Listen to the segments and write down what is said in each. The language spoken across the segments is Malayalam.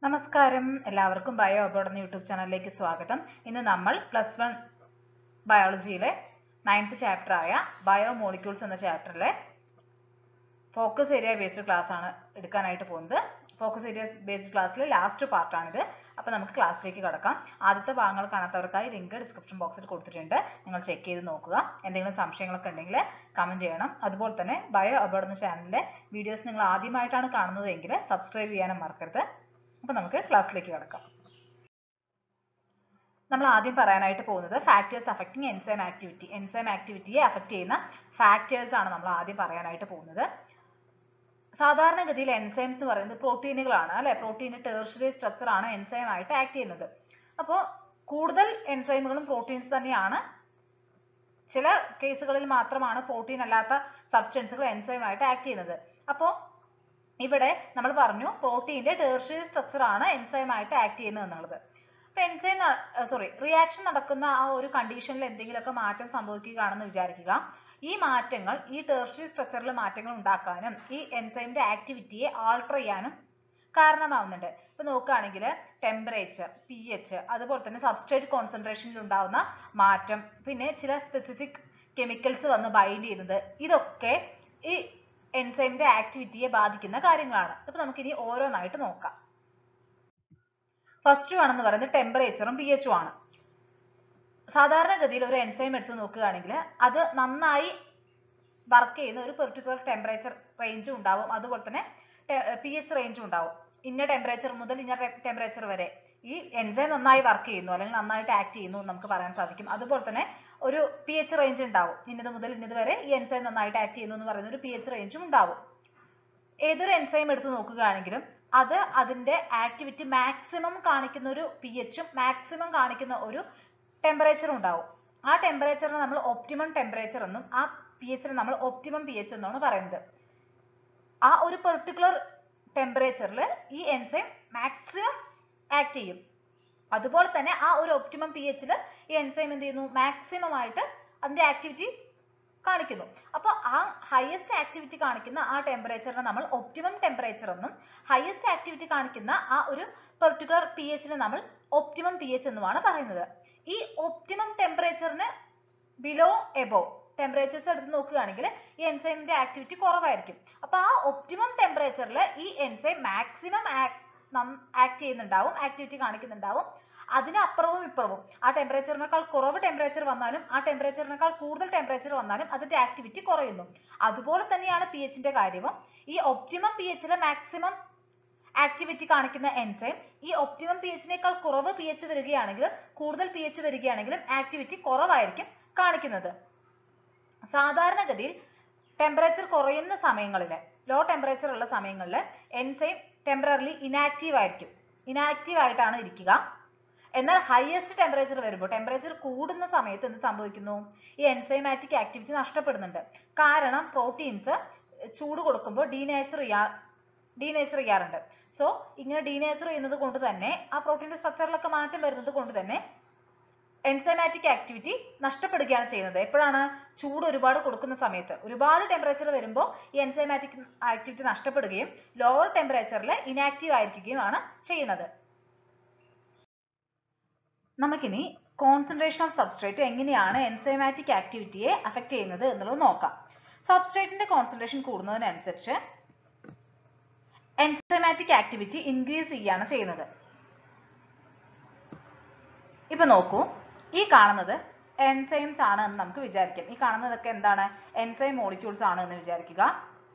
നമസ്കാരം എല്ലാവർക്കും ബയോ അബോർഡ് എന്ന യൂട്യൂബ് ചാനലിലേക്ക് സ്വാഗതം. ഇന്ന് നമ്മൾ +1 ബയോളജിയിലെ 9th ചാപ്റ്റർ ആയ ബയോമോളിക്യൂൾസ് എന്ന ചാപ്റ്ററിലെ ഫോക്കസ് ഏരിയ ബേസ്ഡ് ക്ലാസ് ആണ് എടുക്കാനായിട്ട് പോകുന്നത്. ഫോക്കസ് ഏരിയ ബേസ്ഡ് ക്ലാസ്സിലെ ലാസ്റ്റ് പാർട്ടാണിത്. അപ്പോൾ നമുക്ക് ക്ലാസ്സിലേക്ക് കടക്കാം. ആദ്യത്തെ ഭാഗങ്ങൾ കാണാത്തവർക്കായി ലിങ്ക് ഡിസ്ക്രിപ്ഷൻ ബോക്സിൽ കൊടുത്തിട്ടുണ്ട്. നിങ്ങൾ ചെക്ക് ചെയ്ത് നോക്കുക. എന്തെങ്കിലും സംശയങ്ങളൊക്കെ ഉണ്ടെങ്കിൽ കമന്റ് ചെയ്യണം. അതുപോലെ തന്നെ ബയോ അബോർഡ് എന്ന ചാനലിലെ വീഡിയോസ് നിങ്ങൾ ആദ്യമായിട്ടാണ് കാണുന്നതെങ്കിൽ സബ്സ്ക്രൈബ് ചെയ്യാനും മറക്കരുത്. അപ്പോൾ നമുക്ക് ക്ലാസ്സിലേക്ക് കടക്കാം. നമ്മൾ ആദ്യം പറയാനായിട്ട് പോകുന്നത് factors affecting enzyme activity. Enzyme ആക്ടിവിറ്റിയെ അഫക്റ്റ് ചെയ്യുന്ന ഫാക്ടേഴ്സ് ആണ് നമ്മൾ ആദ്യം പറയാനായിട്ട് പോകുന്നത്. സാധാരണഗതിയിൽ എൻസൈംസ് എന്ന് പറയുന്നത് പ്രോട്ടീനുകളാണ് അല്ലെ. പ്രോട്ടീൻ ടെർഷ്യറി സ്ട്രക്ചർ ആണ് എൻസൈം ആയിട്ട് ആക്ട് ചെയ്യുന്നത്. അപ്പോൾ കൂടുതൽ എൻസൈമുകളും പ്രോട്ടീൻസ് തന്നെയാണ്. ചില കേസുകളിൽ മാത്രമാണ് പ്രോട്ടീൻ അല്ലാത്ത സബ്സ്റ്റൻസുകൾ എൻസൈം ആയിട്ട് ആക്ട് ചെയ്യുന്നത്. അപ്പോൾ ഇവിടെ നമ്മൾ പറഞ്ഞു പ്രോട്ടീന്റെ ടെർഷ്യറി സ്ട്രക്ചർ ആണ് എൻസൈം ആയിട്ട് ആക്ട് ചെയ്യുന്നത് എന്നുള്ളത്. അപ്പൊ റിയാക്ഷൻ നടക്കുന്ന ആ ഒരു കണ്ടീഷനിൽ എന്തെങ്കിലുമൊക്കെ മാറ്റം സംഭവിക്കുകയാണെന്ന് വിചാരിക്കുക. ഈ മാറ്റങ്ങൾ ഈ ടെർഷ്യറി സ്ട്രക്ചറിൽ മാറ്റങ്ങൾ ഉണ്ടാക്കാനും ഈ എൻസൈമിന്റെ ആക്ടിവിറ്റിയെ ആൾട്ടർ ചെയ്യാനും കാരണമാവുന്നുണ്ട്. ഇപ്പൊ നോക്കുകയാണെങ്കിൽ ടെമ്പറേച്ചർ, pH, അതുപോലെ തന്നെ സബ്സ്ട്രേറ്റ് കോൺസെൻട്രേഷനിൽ ഉണ്ടാവുന്ന മാറ്റം, പിന്നെ ചില സ്പെസിഫിക് കെമിക്കൽസ് വന്ന് ബൈൻഡ് ചെയ്യുന്നത്, ഇതൊക്കെ ഈ എൻസൈമിന്റെ ആക്ടിവിറ്റിയെ ബാധിക്കുന്ന കാര്യങ്ങളാണ്. അപ്പൊ നമുക്കിനി ഓരോന്നായിട്ട് നോക്കാം. ഫസ്റ്റ് ആണെന്ന് പറയുന്നത് ടെമ്പറേച്ചറും pHഉം ആണ്. സാധാരണഗതിയിൽ ഒരു എൻസൈം എടുത്ത് നോക്കുകയാണെങ്കിൽ അത് നന്നായി വർക്ക് ചെയ്യുന്ന ഒരു പെർട്ടിക്കുലർ ടെമ്പറേച്ചർ റേഞ്ചും ഉണ്ടാവും, അതുപോലെ തന്നെ pH റേഞ്ചും ഉണ്ടാവും. ഇന്ന ടെമ്പറേച്ചർ മുതൽ ഇന്ന ടെമ്പറേച്ചർ വരെ ഈ എൻസൈം നന്നായി വർക്ക് ചെയ്യുന്നു അല്ലെങ്കിൽ നന്നായിട്ട് ആക്ട് ചെയ്യുന്നു നമുക്ക് പറയാൻ സാധിക്കും. അതുപോലെ തന്നെ ഒരു pH റേഞ്ച് ഉണ്ടാവും. ഇന്നത് മുതൽ ഇന്നത് വരെ ഈ എൻസൈം നന്നായിട്ട് ആക്ട് ചെയ്യുന്നു എന്ന് പറയുന്ന ഒരു pH റേഞ്ചും ഉണ്ടാവും. ഏതൊരു എൻസൈം എടുത്ത് നോക്കുകയാണെങ്കിലും അത് അതിന്റെ ആക്ടിവിറ്റി മാക്സിമം കാണിക്കുന്ന ഒരു pHഉം മാക്സിമം കാണിക്കുന്ന ഒരു ടെമ്പറേച്ചറും ഉണ്ടാവും. ആ ടെമ്പറേച്ചറിനെ നമ്മൾ ഒപ്റ്റിമം ടെമ്പറേച്ചർ എന്നും ആ pHനെ നമ്മൾ ഒപ്റ്റിമം pH എന്നാണ് പറയുന്നത്. ആ ഒരു പെർട്ടിക്കുലർ ടെമ്പറേച്ചറിൽ ഈ എൻസൈം മാക്സിമം ആക്ട് ചെയ്യും. അതുപോലെ തന്നെ ആ ഒരു ഒപ്റ്റിമം pHൽ ഈ എൻസൈം എന്ത് ചെയ്യുന്നു, മാക്സിമം ആയിട്ട് അതിന്റെ ആക്ടിവിറ്റി കാണിക്കുന്നു. അപ്പോൾ ആ ഹയസ്റ്റ് ആക്ടിവിറ്റി കാണിക്കുന്ന ആ ടെമ്പറേച്ചറിനെ നമ്മൾ ഒപ്റ്റിമം ടെമ്പറേച്ചർ എന്നും ഹയസ്റ്റ് ആക്ടിവിറ്റി കാണിക്കുന്ന ആ ഒരു പെർട്ടിക്കുലർ pHനെ നമ്മൾ ഒപ്റ്റിമം pH എന്നുമാണ് പറയുന്നത്. ഈ ഒപ്റ്റിമം ടെമ്പറേച്ചറിന് ബിലോ എബോവ് ടെമ്പറേച്ചേഴ്സ് എടുത്ത് നോക്കുകയാണെങ്കിൽ ഈ എൻസൈമിന്റെ ആക്ടിവിറ്റി കുറവായിരിക്കും. അപ്പൊ ആ ഒപ്റ്റിമം ടെമ്പറേച്ചറിൽ ഈ എൻസൈം മാക്സിമം ആക്ട് ചെയ്യുന്നുണ്ടാവും, ആക്ടിവിറ്റി കാണിക്കുന്നുണ്ടാവും. അതിനപ്പുറവും ഇപ്പുറവും ആ ടെമ്പറേച്ചറിനേക്കാൾ കുറവ് ടെമ്പറേച്ചർ വന്നാലും ആ ടെമ്പറേച്ചറിനേക്കാൾ കൂടുതൽ ടെമ്പറേച്ചർ വന്നാലും അതിന്റെ ആക്ടിവിറ്റി കുറയുന്നു. അതുപോലെ തന്നെയാണ് pHന്റെ കാര്യവും. ഈ ഒപ്റ്റിമം pHലെ മാക്സിമം ആക്ടിവിറ്റി കാണിക്കുന്ന എൻസൈം ഈ ഒപ്റ്റിമം pHനേക്കാൾ കുറവ് pH വരികയാണെങ്കിലും കൂടുതൽ pH വരികയാണെങ്കിലും ആക്ടിവിറ്റി കുറവായിരിക്കും കാണിക്കുന്നത്. സാധാരണഗതിയിൽ ടെമ്പറേച്ചർ കുറയുന്ന സമയങ്ങളിൽ, ലോ ടെമ്പറേച്ചർ ഉള്ള സമയങ്ങളിൽ എൻസൈം ടെമ്പററിലി ഇനാക്റ്റീവ് ആയിരിക്കും, ഇനാക്റ്റീവ് ആയിട്ടാണ് ഇരിക്കുക. എന്നാൽ ഹയസ്റ്റ് ടെമ്പറേച്ചർ വരുമ്പോൾ, ടെമ്പറേച്ചർ കൂടുന്ന സമയത്ത് എന്ത് സംഭവിക്കുന്നു, ഈ എൻസൈമാറ്റിക് ആക്ടിവിറ്റി നഷ്ടപ്പെടുന്നുണ്ട്. കാരണം പ്രോട്ടീൻസ് ചൂട് കൊടുക്കുമ്പോൾ ഡീനേച്ചർ ചെയ്യാറുണ്ട്. സോ ഇങ്ങനെ ഡീനേച്ചർ ചെയ്യുന്നത് കൊണ്ട് തന്നെ ആ പ്രോട്ടീന്റെ സ്ട്രക്ചറിലൊക്കെ മാറ്റം വരുന്നത് കൊണ്ട് തന്നെ എൻസൈമാറ്റിക് ആക്ടിവിറ്റി നഷ്ടപ്പെടുകയാണ് ചെയ്യുന്നത്. എപ്പോഴാണ്, ചൂട് ഒരുപാട് കൊടുക്കുന്ന സമയത്ത്. ഒരുപാട് ടെമ്പറേച്ചർ വരുമ്പോൾ ഈ എൻസൈമാറ്റിക് ആക്ടിവിറ്റി നഷ്ടപ്പെടുകയും ലോവർ ടെമ്പറേച്ചറിൽ ഇനാക്റ്റീവ് ആയിരിക്കുകയുമാണ് ചെയ്യുന്നത്. നമുക്കിനി കോൺസെൻട്രേഷൻ ഓഫ് സബ്സ്ട്രേറ്റ് എങ്ങനെയാണ് എൻസൈമാറ്റിക് ആക്ടിവിറ്റിയെ അഫക്റ്റ് ചെയ്യുന്നത് എന്നുള്ളത് നോക്കാം. സബ്സ്ട്രേറ്റിന്റെ കോൺസെൻട്രേഷൻ കൂടുന്നതിനനുസരിച്ച് എൻസൈമാറ്റിക് ആക്ടിവിറ്റി ഇൻക്രീസ് ചെയ്യുകയാണ് ചെയ്യുന്നത്. ഇപ്പൊ നോക്കൂ, ഈ കാണുന്നത് എൻസൈംസ് ആണ് എന്ന് നമുക്ക് വിചാരിക്കാം. ഈ കാണുന്നതൊക്കെ എന്താണ്, എൻസൈം മോളിക്യൂൾസ് ആണ് എന്ന് വിചാരിക്കുക.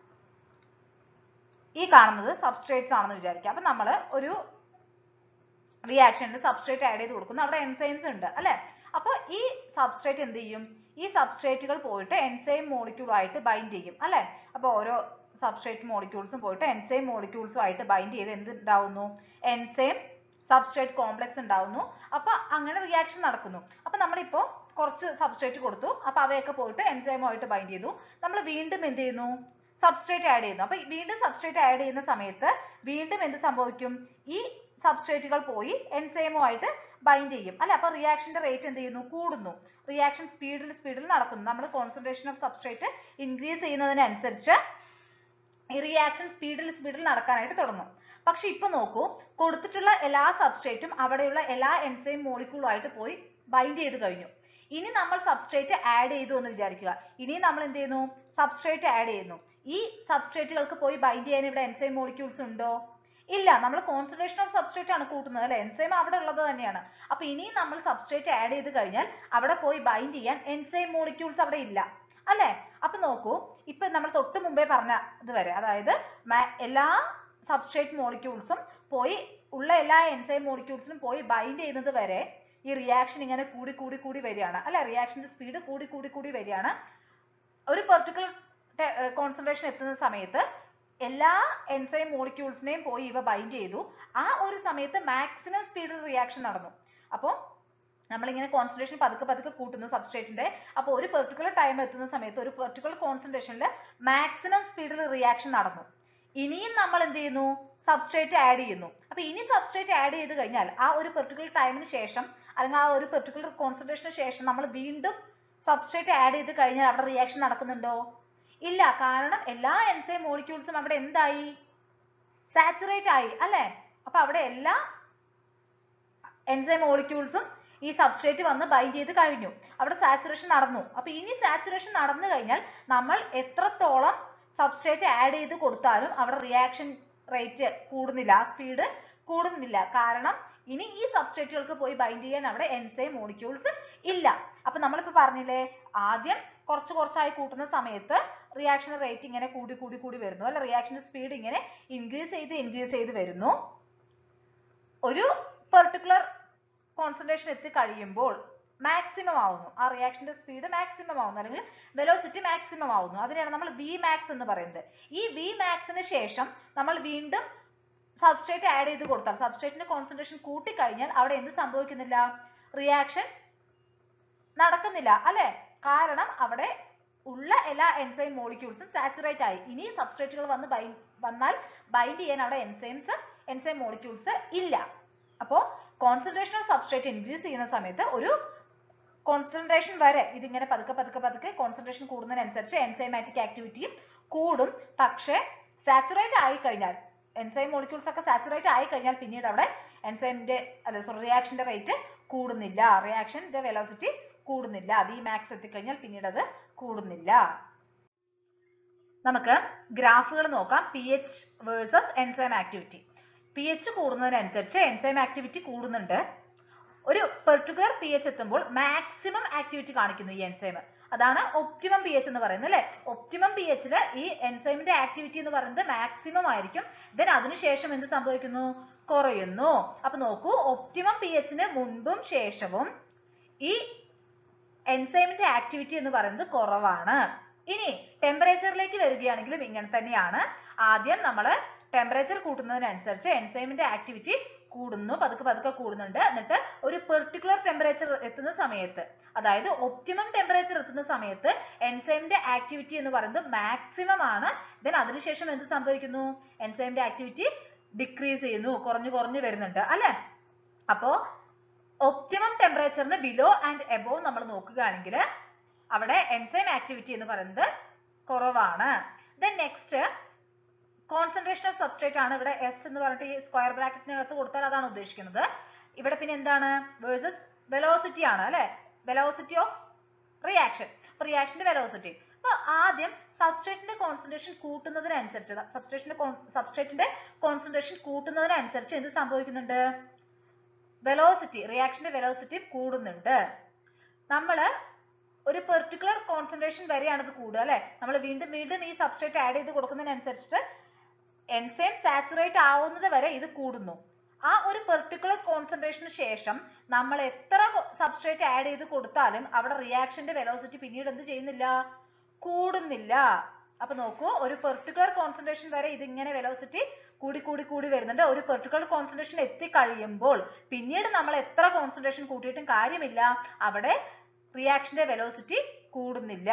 ഈ കാണുന്നത് സബ്സ്ട്രേറ്റ്സ് ആണെന്ന് വിചാരിക്കുക. അപ്പൊ നമ്മൾ ഒരു റിയാക്ഷനിൽ സബ്സ്ട്രേറ്റ് ആഡ് ചെയ്ത് കൊടുക്കുന്നു, അവിടെ എൻസൈംസ് ഉണ്ട് അല്ലെ. അപ്പോൾ ഈ സബ്സ്ട്രേറ്റ് എന്ത് ചെയ്യും, ഈ സബ്സ്ട്രേറ്റുകൾ പോയിട്ട് എൻസൈം മോളിക്യൂൾ ആയിട്ട് ബൈൻഡ് ചെയ്യും അല്ലെ. അപ്പോൾ ഓരോ സബ്സ്ട്രേറ്റ് മോളിക്യൂൾസും പോയിട്ട് എൻസൈം മോളിക്യൂൾസും ആയിട്ട് ബൈൻഡ് ചെയ്ത് എന്ത് ഉണ്ടാവുന്നു, എൻസൈം സബ്സ്ട്രേറ്റ് കോംപ്ലക്സ് ഉണ്ടാവുന്നു. അപ്പൊ അങ്ങനെ റിയാക്ഷൻ നടക്കുന്നു. അപ്പൊ നമ്മളിപ്പോ കുറച്ച് സബ്സ്ട്രേറ്റ് കൊടുത്തു, അപ്പൊ അവയൊക്കെ പോയിട്ട് എൻസൈമുമായിട്ട് ബൈൻഡ് ചെയ്തു. നമ്മൾ വീണ്ടും എന്ത് ചെയ്യുന്നു, സബ്സ്ട്രേറ്റ് ആഡ് ചെയ്യുന്നു. അപ്പൊ വീണ്ടും സബ്സ്ട്രേറ്റ് ആഡ് ചെയ്യുന്ന സമയത്ത് വീണ്ടും എന്ത് സംഭവിക്കും, ഈ സബ്സ്ട്രേറ്റുകൾ പോയി എൻസൈമുമായിട്ട് ബൈൻഡ് ചെയ്യും അല്ലെ. അപ്പൊ റിയാക്ഷന്റെ റേറ്റ് എന്ത് ചെയ്യുന്നു, കൂടുന്നു. റിയാക്ഷൻ സ്പീഡിൽ നടക്കുന്നു. നമ്മൾ കോൺസെൻട്രേഷൻ ഓഫ് സബ്സ്ട്രേറ്റ് ഇൻക്രീസ് ചെയ്യുന്നതിനനുസരിച്ച് ഈ റിയാക്ഷൻ സ്പീഡിൽ നടക്കാനായിട്ട് തുടങ്ങും. പക്ഷെ ഇപ്പൊ നോക്കൂ, കൊടുത്തിട്ടുള്ള എല്ലാ സബ്സ്ട്രേറ്റും അവിടെയുള്ള എല്ലാ എൻസൈം മോളിക്യൂളുമായിട്ട് പോയി ബൈൻഡ് ചെയ്ത് കഴിഞ്ഞു. ഇനി നമ്മൾ സബ്സ്ട്രേറ്റ് ആഡ് ചെയ്തു എന്ന് വിചാരിക്കുക. ഇനി നമ്മൾ എന്ത് ചെയ്യുന്നു? സബ്സ്ട്രേറ്റ് ആഡ് ചെയ്യുന്നു. ഈ സബ്സ്ട്രേറ്റുകൾക്ക് പോയി ബൈൻഡ് ചെയ്യാൻ ഇവിടെ എൻസൈം മോളിക്യൂൾസ് ഉണ്ടോ? ഇല്ല. നമ്മൾ കോൺസെൻട്രേഷൻ ഓഫ് സബ്സ്ട്രേറ്റ് ആണ് കൂട്ടുന്നത് അല്ലെ. എൻസൈം അവിടെ ഉള്ളത് തന്നെയാണ്. അപ്പൊ ഇനി നമ്മൾ സബ്സ്ട്രേറ്റ് ആഡ് ചെയ്ത് കഴിഞ്ഞാൽ അവിടെ പോയി ബൈൻഡ് ചെയ്യാൻ എൻസൈം മോളിക്യൂൾസ് അവിടെ ഇല്ല അല്ലെ. അപ്പൊ നോക്കൂ, ഇപ്പൊ നമ്മൾ തൊട്ട് മുമ്പേ പറഞ്ഞ ഇത് വരെ, അതായത് എല്ലാ സബ്സ്ട്രേറ്റ് മോളിക്യൂൾസും പോയി ഉള്ള എല്ലാ എൻസൈം മോളിക്യൂൾസിനും പോയി ബൈൻഡ് ചെയ്യുന്നത് വരെ ഈ റിയാക്ഷൻ ഇങ്ങനെ കൂടി വരികയാണ് അല്ലെ. റിയാക്ഷന്റെ സ്പീഡ് കൂടി വരികയാണ്. ഒരു പെർട്ടിക്കുലർ കോൺസെൻട്രേഷൻ എത്തുന്ന സമയത്ത് എല്ലാ എൻസൈം മോളിക്യൂൾസിനെയും പോയി ഇവ ബൈൻഡ് ചെയ്തു. ആ ഒരു സമയത്ത് മാക്സിമം സ്പീഡിൽ റിയാക്ഷൻ നടന്നു. അപ്പോൾ നമ്മളിങ്ങനെ കോൺസെൻട്രേഷൻ പതുക്കെ കൂട്ടുന്നു സബ്സ്ട്രേറ്റിന്റെ. അപ്പോൾ ഒരു പെർട്ടിക്കുലർ ടൈം എത്തുന്ന സമയത്ത് ഒരു പെർട്ടിക്കുലർ കോൺസെൻട്രേഷനിൽ മാക്സിമം സ്പീഡിൽ റിയാക്ഷൻ നടന്നു. ഇനിയും നമ്മൾ എന്ത് ചെയ്യുന്നു? സബ്സ്ട്രേറ്റ് ആഡ് ചെയ്യുന്നു. അപ്പൊ ഇനി സബ്സ്ട്രേറ്റ് ആഡ് ചെയ്ത് കഴിഞ്ഞാൽ ആ ഒരു പെർട്ടിക്കുലർ ടൈമിന് ശേഷം അല്ലെങ്കിൽ ആ ഒരു പെർട്ടിക്കുലർ കോൺസെൻട്രേഷന് ശേഷം നമ്മൾ വീണ്ടും സബ്സ്ട്രേറ്റ് ആഡ് ചെയ്ത് കഴിഞ്ഞാൽ അവിടെ റിയാക്ഷൻ നടക്കുന്നുണ്ടോ? ഇല്ല. കാരണം എല്ലാ എൻസൈം മോളിക്യൂൾസും അവിടെ എന്തായി? സാച്ചുറേറ്റ് ആയി അല്ലെ. അപ്പൊ അവിടെ എല്ലാ എൻസൈം മോളിക്യൂൾസും ഈ സബ്സ്ട്രേറ്റ് വന്ന് ബൈൻഡ് ചെയ്ത് കഴിഞ്ഞു. അവിടെ സാച്ചുറേഷൻ നടന്നു. അപ്പൊ ഇനി സാച്ചുറേഷൻ നടന്നു കഴിഞ്ഞാൽ നമ്മൾ എത്രത്തോളം സബ്സ്ട്രേറ്റ് ആഡ് ചെയ്ത് കൊടുത്താലും അവിടെ റിയാക്ഷൻ റേറ്റ് കൂടുന്നില്ല, ആ സ്പീഡ് കൂടുന്നില്ല. കാരണം ഇനി ഈ സബ്സ്ട്രേറ്റുകൾക്ക് പോയി ബൈൻഡ് ചെയ്യാൻ അവിടെ എൻസൈം മോളിക്യൂൾസ് ഇല്ല. അപ്പൊ നമ്മളിപ്പോ പറഞ്ഞില്ലേ, ആദ്യം കുറച്ചായി കൂട്ടുന്ന സമയത്ത് റിയാക്ഷൻ റേറ്റ് ഇങ്ങനെ കൂടി വരുന്നു അല്ലെ. റിയാക്ഷന്റെ സ്പീഡ് ഇങ്ങനെ ഇൻക്രീസ് ചെയ്ത് വരുന്നു. ഒരു പെർട്ടിക്കുലർ കോൺസെൻട്രേഷൻ എത്തി കഴിയുമ്പോൾ മാക്സിമം ആവുന്നു. ആ റിയാക്ഷന്റെ സ്പീഡ് മാക്സിമം ആവുന്നു, അല്ലെങ്കിൽ വെലോസിറ്റി മാക്സിമം ആവുന്നു. അതിനെയാണ് നമ്മൾ Vmax എന്ന് പറയുന്നത്. ഈ Vmaxന് ശേഷം നമ്മൾ വീണ്ടും സബ്സ്ട്രേറ്റ് ആഡ് ചെയ്ത് കൊടുത്താൽ, സബ്സ്ട്രേറ്റിന്റെ കോൺസെൻട്രേഷൻ കൂട്ടി കഴിഞ്ഞാൽ അവിടെ എന്ത് സംഭവിക്കുന്നില്ല? റിയാക്ഷൻ നടക്കുന്നില്ല അല്ലെ. കാരണം അവിടെ ഉള്ള എല്ലാ എൻസൈം മോളിക്യൂൾസും സാച്ചുറേറ്റ് ആയി. ഇനി സബ്സ്ട്രേറ്റുകൾ വന്നാൽ ബൈൻഡ് ചെയ്യാൻ അവിടെ എൻസൈം മോളിക്യൂൾസ് ഇല്ല. അപ്പോൾ കോൺസെൻട്രേഷൻ ഓഫ് സബ്സ്ട്രേറ്റ് ഇൻക്രീസ് ചെയ്യുന്ന സമയത്ത് ഒരു കോൺസെൻട്രേഷൻ വരെ ഇതിങ്ങനെ പതുക്കെ കോൺസെൻട്രേഷൻ കൂടുന്നതിനനുസരിച്ച് എൻസൈമാറ്റിക് ആക്ടിവിറ്റിയും കൂടും. പക്ഷേ സാച്ചുറേറ്റ് ആയി കഴിഞ്ഞാൽ, എൻസൈം മോളിക്യൂൾസ് ഒക്കെ സാച്ചുറേറ്റ് ആയി കഴിഞ്ഞാൽ പിന്നീട് അവിടെ റിയാക്ഷന്റെ റേറ്റ് കൂടുന്നില്ല, റിയാക്ഷന്റെ വെലോസിറ്റി കൂടുന്നില്ല. Vmax എത്തിക്കഴിഞ്ഞാൽ പിന്നീട് അത് കൂടുന്നില്ല. നമുക്ക് ഗ്രാഫുകൾ നോക്കാം. pH versus enzyme activity. pH കൂടുന്നതിനനുസരിച്ച് എൻസൈം ആക്ടിവിറ്റി കൂടുന്നുണ്ട്. ഒരു പെർട്ടിക്കുലർ pH എത്തുമ്പോൾ മാക്സിമം ആക്ടിവിറ്റി കാണിക്കുന്നു ഈ എൻസൈം. അതാണ് ഒപ്റ്റിമം pH എന്ന് പറയുന്നത് അല്ലെ. ഒപ്റ്റിമം pHൽ ഈ എൻസൈമിന്റെ ആക്ടിവിറ്റി എന്ന് പറയുന്നത് മാക്സിമം ആയിരിക്കും. ദെൻ അതിനുശേഷം എന്ത് സംഭവിക്കുന്നു? കുറയുന്നു. അപ്പൊ നോക്കൂ, ഒപ്റ്റിമം pHന് മുൻപും ശേഷവും ഈ എൻസൈമിന്റെ ആക്ടിവിറ്റി എന്ന് പറയുന്നത് കുറവാണ്. ഇനി ടെമ്പറേച്ചറിലേക്ക് വരികയാണെങ്കിലും ഇങ്ങനെ തന്നെയാണ്. ആദ്യം നമ്മൾ ടെമ്പറേച്ചർ കൂട്ടുന്നതിനനുസരിച്ച് എൻസൈമിന്റെ ആക്ടിവിറ്റി കൂടുന്നു, പതുക്കെ കൂടുന്നുണ്ട്. എന്നിട്ട് ഒരു പെർട്ടിക്കുലർ ടെമ്പറേച്ചർ എത്തുന്ന സമയത്ത്, അതായത് ഒപ്റ്റിമം ടെമ്പറേച്ചർ എത്തുന്ന സമയത്ത് എൻസൈമിന്റെ ആക്ടിവിറ്റി എന്ന് പറയുന്നത് മാക്സിമം ആണ്. ദെൻ അതിനുശേഷം എന്ത് സംഭവിക്കുന്നു? എൻസൈമിന്റെ ആക്ടിവിറ്റി ഡിക്രീസ് ചെയ്യുന്നു, കുറഞ്ഞു വരുന്നുണ്ട് അല്ലെ. അപ്പോ ഒപ്റ്റിമം ടെമ്പറേച്ചറിന് ബിലോ ആൻഡ് എബോവ് നമ്മൾ നോക്കുകയാണെങ്കിൽ അവിടെ എൻസൈം ആക്ടിവിറ്റി എന്ന് പറയുന്നത് കുറവാണ്. Then next concentration of substrate ആണ്. ഇവിടെ S എന്ന് പറഞ്ഞിട്ട് ഈ സ്ക്വയർ ബ്രാക്കറ്റിനകത്ത് കൊടുത്താൽ അതാണ് ഉദ്ദേശിക്കുന്നത്. ഇവിടെ പിന്നെ എന്താണ്? വേഴ്സസ് വെലോസിറ്റി ആണ് അല്ലെ. വെലോസിറ്റി ഓഫ് റിയാക്ഷൻ, റിയാക്ഷന്റെ വെലോസിറ്റി. അപ്പൊ ആദ്യം സബ്സ്ട്രേറ്റിന്റെ കോൺസെൻട്രേഷൻ കൂട്ടുന്നതിനനുസരിച്ച്, സബ്സ്ട്രേറ്റിന്റെ കോൺസെൻട്രേഷൻ കൂട്ടുന്നതിനനുസരിച്ച് എന്ത് സംഭവിക്കുന്നുണ്ട്? വെലോസിറ്റി, റിയാക്ഷന്റെ വെലോസിറ്റി കൂടുന്നുണ്ട്. നമ്മൾ ഒരു പെർട്ടിക്കുലർ കോൺസെൻട്രേഷൻ വരെയാണ് ഇത് കൂടുക അല്ലെ. നമ്മൾ വീണ്ടും ഈ സബ്സ്ട്രേറ്റ് ആഡ് ചെയ്ത് കൊടുക്കുന്നതിനനുസരിച്ചിട്ട് എൻസൈം സാച്ചുറേറ്റ് ആവുന്നത് വരെ ഇത് കൂടുന്നു. ആ ഒരു പെർട്ടിക്കുലർ കോൺസെൻട്രേഷന് ശേഷം നമ്മൾ എത്ര സബ്സ്ട്രേറ്റ് ആഡ് ചെയ്ത് കൊടുത്താലും അവിടെ റിയാക്ഷന്റെ വെലോസിറ്റി പിന്നീട് എന്ത് ചെയ്യുന്നില്ല? കൂടുന്നില്ല. അപ്പൊ നോക്കൂ, ഒരു പെർട്ടിക്കുലർ കോൺസെൻട്രേഷൻ വരെ ഇതിങ്ങനെ വെലോസിറ്റി കൂടി വരുന്നുണ്ട്. ഒരു പെർട്ടിക്കുലർ കോൺസെൻട്രേഷൻ എത്തിക്കഴിയുമ്പോൾ പിന്നീട് നമ്മൾ എത്ര കോൺസെൻട്രേഷൻ കൂട്ടിയിട്ടും കാര്യമില്ല, അവിടെ റിയാക്ഷന്റെ വെലോസിറ്റി കൂടുന്നില്ല.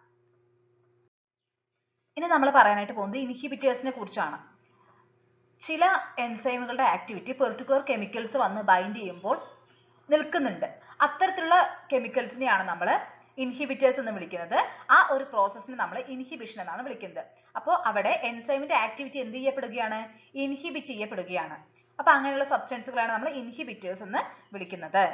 ഇനി നമ്മൾ പറയാനായിട്ട് പോകുന്നത് ഇൻഹിബിറ്റേഴ്സിനെ കുറിച്ചാണ്. ചില എൻസൈമുകളുടെ ആക്ടിവിറ്റി പെർട്ടിക്കുലർ കെമിക്കൽസ് വന്ന് ബൈൻഡ് ചെയ്യുമ്പോൾ നിൽക്കുന്നുണ്ട്. അത്തരത്തിലുള്ള കെമിക്കൽസിനെയാണ് നമ്മൾ ഇൻഹിബിറ്റേഴ്സ് എന്ന് വിളിക്കുന്നത്. ആ ഒരു പ്രോസസ്സിനെ നമ്മൾ ഇൻഹിബിഷൻ എന്നാണ് വിളിക്കുന്നത്. അപ്പോൾ അവിടെ എൻസൈമിന്റെ ആക്ടിവിറ്റി എന്ത് ചെയ്യപ്പെടുകയാണ്? ഇൻഹിബിറ്റ് ചെയ്യപ്പെടുകയാണ്. അപ്പൊ അങ്ങനെയുള്ള സബ്സ്റ്റൻസുകളാണ് നമ്മൾ ഇൻഹിബിറ്റേഴ്സ് എന്ന് വിളിക്കുന്നത്.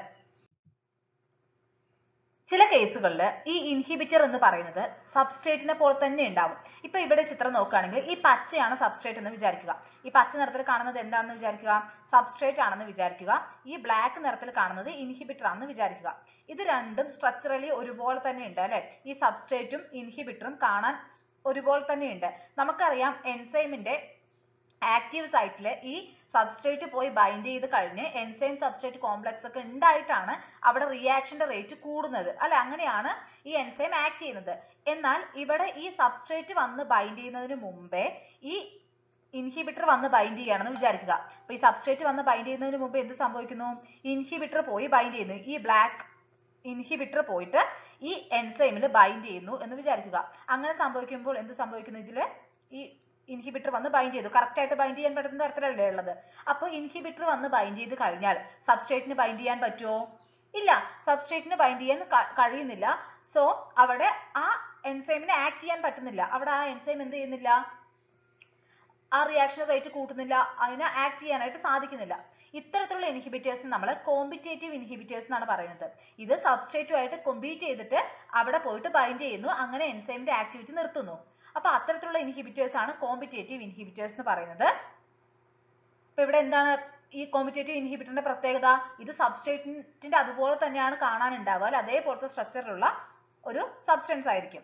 ചില കേസുകളിൽ ഈ ഇൻഹിബിറ്റർ എന്ന് പറയുന്നത് സബ്സ്ട്രേറ്റിനെ പോലെ തന്നെ ഉണ്ടാവും. ഇപ്പൊ ഇവിടെ ചിത്രം നോക്കുകയാണെങ്കിൽ ഈ പച്ചയാണ് സബ്സ്ട്രേറ്റ് എന്ന് വിചാരിക്കുക. ഈ പച്ച നിറത്തിൽ കാണുന്നത് എന്താണെന്ന് വിചാരിക്കുക? സബ്സ്ട്രേറ്റ് ആണെന്ന് വിചാരിക്കുക. ഈ ബ്ലാക്ക് നിറത്തിൽ കാണുന്നത് ഇൻഹിബിറ്റർ ആണെന്ന് വിചാരിക്കുക. ഇത് രണ്ടും സ്ട്രക്ചറലി ഒരുപോലെ തന്നെ ഉണ്ട് അല്ലെ? ഈ സബ്സ്ട്രേറ്റും ഇൻഹിബിറ്ററും കാണാൻ ഒരുപോലെ തന്നെ ഉണ്ട്. നമുക്കറിയാം എൻസൈമിന്റെ ആക്റ്റീവ് സൈറ്റിൽ ഈ സബ്സ്ട്രേറ്റ് പോയി ബൈൻഡ് ചെയ്ത് കഴിഞ്ഞ് എൻസൈം സബ്സ്ട്രേറ്റ് കോംപ്ലക്സ് ഒക്കെ ഉണ്ടായിട്ടാണ് അവിടെ റിയാക്ഷന്റെ റേറ്റ് കൂടുന്നത് അല്ലെ? അങ്ങനെയാണ് ഈ എൻസൈം ആക്ട് ചെയ്യുന്നത്. എന്നാൽ ഇവിടെ ഈ സബ്സ്ട്രേറ്റ് വന്ന് ബൈൻഡ് ചെയ്യുന്നതിന് മുമ്പേ ഈ ഇൻഹിബിറ്റർ വന്ന് ബൈൻഡ് ചെയ്യുകയാണെന്ന് വിചാരിക്കുക. അപ്പൊ ഈ സബ്സ്ട്രേറ്റ് വന്ന് ബൈൻഡ് ചെയ്യുന്നതിന് മുമ്പ് എന്ത് സംഭവിക്കുന്നു? ഇൻഹിബിറ്റർ പോയി ബൈൻഡ് ചെയ്യുന്നു. ഈ ബ്ലാക്ക് ഇൻഹിബിറ്റർ പോയിട്ട് ഈ എൻസൈമിൽ ബൈൻഡ് ചെയ്യുന്നു എന്ന് വിചാരിക്കുക. അങ്ങനെ സംഭവിക്കുമ്പോൾ എന്ത് സംഭവിക്കുന്നു? ഇതില് ഈ ഇൻഹിബിറ്റർ വന്ന് ബൈൻഡ് ചെയ്തു. കറക്റ്റ് ആയിട്ട് ബൈൻഡ് ചെയ്യാൻ പറ്റുന്ന തരത്തിലല്ലേ ഉള്ളത്? അപ്പൊ ഇൻഹിബിറ്റർ വന്ന് ബൈൻഡ് ചെയ്ത് കഴിഞ്ഞാൽ സബ്സ്ട്രേറ്റിന് ബൈൻഡ് ചെയ്യാൻ പറ്റുമോ? ഇല്ല, സബ്സ്ട്രേറ്റിന് ബൈൻഡ് ചെയ്യാൻ കഴിയുന്നില്ല. സോ അവിടെ ആ എൻസൈമിനെ ആക്ട് ചെയ്യാൻ പറ്റുന്നില്ല. അവിടെ ആ എൻസൈം എന്ത് ചെയ്യുന്നില്ല? ആ റിയാക്ഷൻ റേറ്റ് കൂട്ടുന്നില്ല, അതിനെ ആക്ട് ചെയ്യാനായിട്ട് സാധിക്കുന്നില്ല. ഇത്തരത്തിലുള്ള ഇൻഹിബിറ്റേഴ്സിന് നമ്മൾ കോമ്പറ്റേറ്റീവ് ഇൻഹിബിറ്റേഴ്സ് എന്നാണ് പറയുന്നത്. ഇത് സബ്സ്ട്രേറ്റുമായിട്ട് കോമ്പീറ്റ് ചെയ്തിട്ട് അവിടെ പോയിട്ട് ബൈൻഡ് ചെയ്യുന്നു, അങ്ങനെ എൻസൈമിന്റെ ആക്ടിവിറ്റി നിർത്തുന്നു. അപ്പൊ അത്തരത്തിലുള്ള ഇൻഹിബിറ്റേഴ്സ് ആണ് കോമ്പറ്റേറ്റീവ് ഇൻഹിബിറ്റേഴ്സ് എന്ന് പറയുന്നത്. അപ്പൊ ഇവിടെ എന്താണ് ഈ കോമ്പറ്റേറ്റീവ് ഇൻഹിബിറ്ററിന്റെ പ്രത്യേകത? ഇത് സബ്സ്ട്രേറ്റിന്റെ അതുപോലെ തന്നെയാണ് കാണാനുണ്ടാവുക അല്ലെ? അതേപോലത്തെ സ്ട്രക്ചറിലുള്ള ഒരു സബ്സ്റ്റൻസ് ആയിരിക്കും.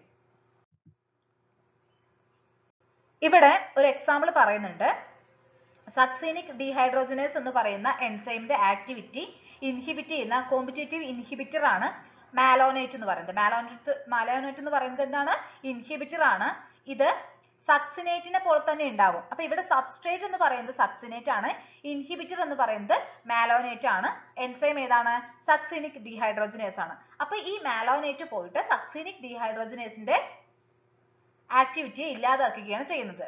ഇവിടെ ഒരു എക്സാമ്പിൾ പറയുന്നുണ്ട്. സക്സീനിക് ഡീഹൈഡ്രോജനേസ് എന്ന് പറയുന്ന എൻസൈമിന്റെ ആക്ടിവിറ്റി ഇൻഹിബിറ്റ് ചെയ്യുന്ന കോമ്പറ്റേറ്റീവ് ഇൻഹിബിറ്റർ ആണ് മാലോനേറ്റ് എന്ന് പറയുന്നത്. മാലോനേറ്റ് എന്ന് പറയുന്നത് എന്താണ്? ഇൻഹിബിറ്റർ ആണ്. ഇത് സക്സിനേറ്റിനെ പോലെ തന്നെ ഉണ്ടാവും. അപ്പൊ ഇവിടെ സബ്സ്ട്രേറ്റ് എന്ന് പറയുന്നത് സക്സിനേറ്റ് ആണ്, ഇൻഹിബിറ്റർ എന്ന് പറയുന്നത് മാലോനേറ്റ് ആണ്. എൻസൈം ഏതാണ്? സക്സീനിക് ഡീഹൈഡ്രോജനേസ് ആണ്. അപ്പൊ ഈ മാലോനേറ്റ് പോയിട്ട് സക്സീനിക് ഡീഹൈഡ്രോജനേസിന്റെ ആക്ടിവിറ്റിയെ ഇല്ലാതാക്കുകയാണ് ചെയ്യുന്നത്.